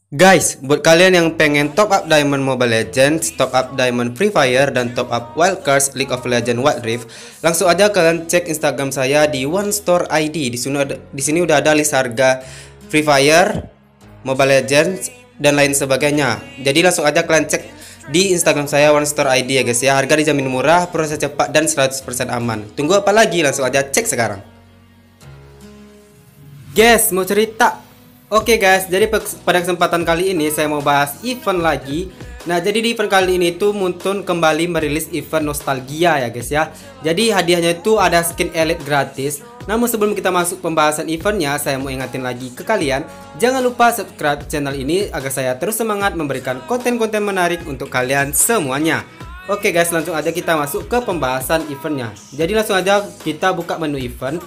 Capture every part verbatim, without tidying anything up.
Guys, buat kalian yang pengen top up Diamond Mobile Legends, top up Diamond Free Fire, dan top up Wild Cards League of Legends Wild Rift, langsung aja kalian cek Instagram saya di One Store I D. Di sini ada, di sini udah ada list harga Free Fire, Mobile Legends, dan lain sebagainya. Jadi langsung aja kalian cek di Instagram saya One Store I D ya guys ya. Harga dijamin murah, proses cepat, dan seratus persen aman. Tunggu apa lagi? Langsung aja cek sekarang. Guys, mau cerita. Oke guys, jadi pada kesempatan kali ini saya mau bahas event lagi. Nah, jadi di event kali ini tuh Muntun kembali merilis event nostalgia ya guys ya. Jadi hadiahnya itu ada skin elite gratis. Namun sebelum kita masuk pembahasan eventnya, saya mau ingatin lagi ke kalian, jangan lupa subscribe channel ini agar saya terus semangat memberikan konten-konten menarik untuk kalian semuanya. Oke guys, langsung aja kita masuk ke pembahasan eventnya. Jadi langsung aja kita buka menu event.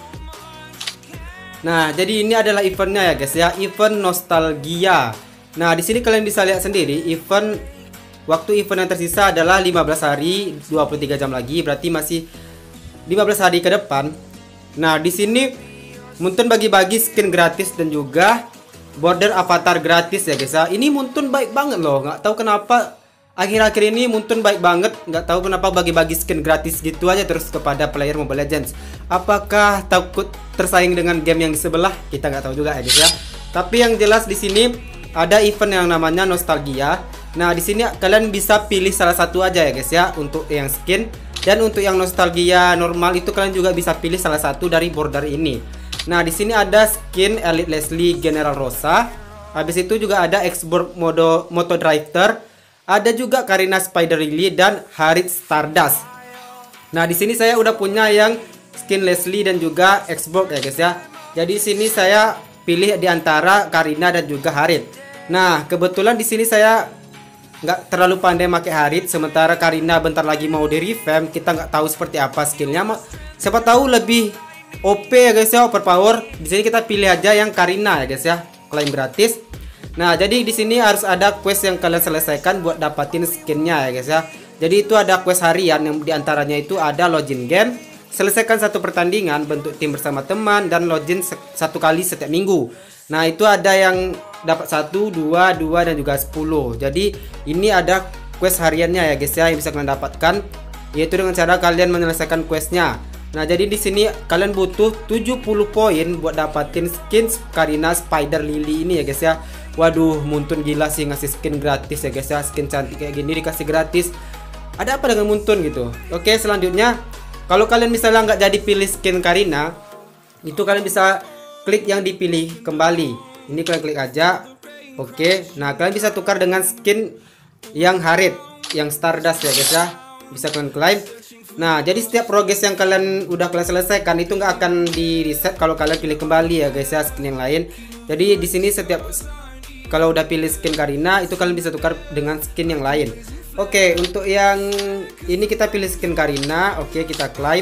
Nah, jadi ini adalah eventnya ya guys ya, event nostalgia. Nah, di sini kalian bisa lihat sendiri, event waktu event yang tersisa adalah lima belas hari, dua puluh tiga jam lagi, berarti masih lima belas hari ke depan. Nah, di sini Muntun bagi-bagi skin gratis dan juga border avatar gratis ya guys ya. Ini Muntun baik banget loh, nggak tahu kenapa akhir-akhir ini Muntun baik banget, nggak tahu kenapa bagi-bagi skin gratis gitu aja terus kepada player Mobile Legends. Apakah takut tersaing dengan game yang di sebelah? Kita nggak tahu juga ya guys ya. Tapi yang jelas di sini ada event yang namanya nostalgia. Nah, di sini kalian bisa pilih salah satu aja ya guys ya untuk yang skin, dan untuk yang nostalgia normal itu kalian juga bisa pilih salah satu dari border ini. Nah, di sini ada skin Elite Leslie General Rosa. Habis itu juga ada export mode Moto Drifter. Ada juga Karina Spider Lily dan Harit Stardust. Nah, di sini saya udah punya yang skin Leslie dan juga Xbox ya guys ya. Jadi di sini saya pilih di antara Karina dan juga Harit. Nah, kebetulan di sini saya nggak terlalu pandai pakai Harit, sementara Karina bentar lagi mau di revamp. Kita nggak tahu seperti apa skillnya. Siapa tahu lebih O P ya guys ya, overpower. Di sini kita pilih aja yang Karina ya guys ya, klaim gratis. Nah, jadi di sini harus ada quest yang kalian selesaikan buat dapatin skinnya ya guys ya. Jadi itu ada quest harian yang diantaranya itu ada login game, selesaikan satu pertandingan, bentuk tim bersama teman, dan login satu kali setiap minggu. Nah, itu ada yang dapat satu, dua, dua, dan juga sepuluh. Jadi ini ada quest hariannya ya guys ya yang bisa kalian dapatkan, yaitu dengan cara kalian menyelesaikan questnya. Nah, jadi di sini kalian butuh tujuh puluh poin buat dapatin skin Karina Spider Lily ini ya guys ya. Waduh, Muntun gila sih ngasih skin gratis ya guys ya. Skin cantik kayak gini dikasih gratis. Ada apa dengan Muntun gitu? Oke, selanjutnya kalau kalian misalnya nggak jadi pilih skin Karina, itu kalian bisa klik yang dipilih kembali. Ini kalian klik aja. Oke, nah kalian bisa tukar dengan skin yang Harit, yang Stardust ya guys ya. Bisa kalian klaim. Nah, jadi setiap progres yang kalian udah kalian selesaikan itu nggak akan di reset kalau kalian pilih kembali ya guys ya skin yang lain. Jadi di sini setiap kalau udah pilih skin Karina itu kalian bisa tukar dengan skin yang lain. Oke, untuk yang ini kita pilih skin Karina. Oke, kita klaim.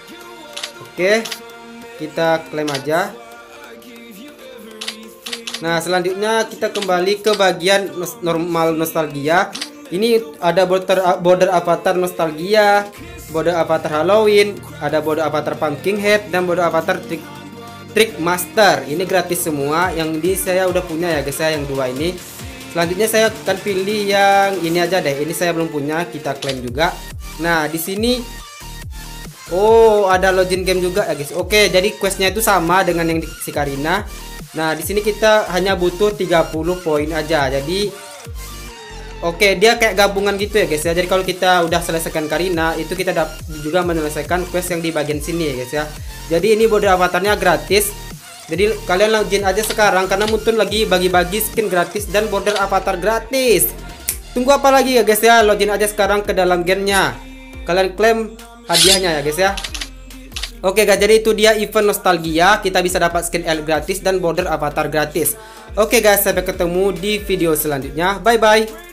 Oke, kita klaim aja. Nah, selanjutnya kita kembali ke bagian normal nostalgia. Ini ada border border avatar nostalgia, border avatar Halloween, ada border avatar Pumpkin Head, dan border avatar Trick Trick Master. Ini gratis semua. Yang di saya udah punya ya guys ya, yang dua ini. Selanjutnya saya akan pilih yang ini aja deh. Ini saya belum punya, kita klaim juga. Nah, di sini oh, ada login game juga ya guys. Oke, jadi questnya itu sama dengan yang di si Karina. Nah, di sini kita hanya butuh tiga puluh poin aja. Jadi oke, dia kayak gabungan gitu ya guys ya. Jadi kalau kita udah selesaikan Karina, itu kita juga menyelesaikan quest yang di bagian sini ya guys ya. Jadi ini border avatarnya gratis. Jadi kalian login aja sekarang karena Muntun lagi bagi-bagi skin gratis dan border avatar gratis. Tunggu apa lagi ya guys ya? Login aja sekarang ke dalam gamenya. Kalian klaim hadiahnya ya guys ya. Oke guys, jadi itu dia event nostalgia. Kita bisa dapat skin L gratis dan border avatar gratis. Oke guys, sampai ketemu di video selanjutnya. Bye bye.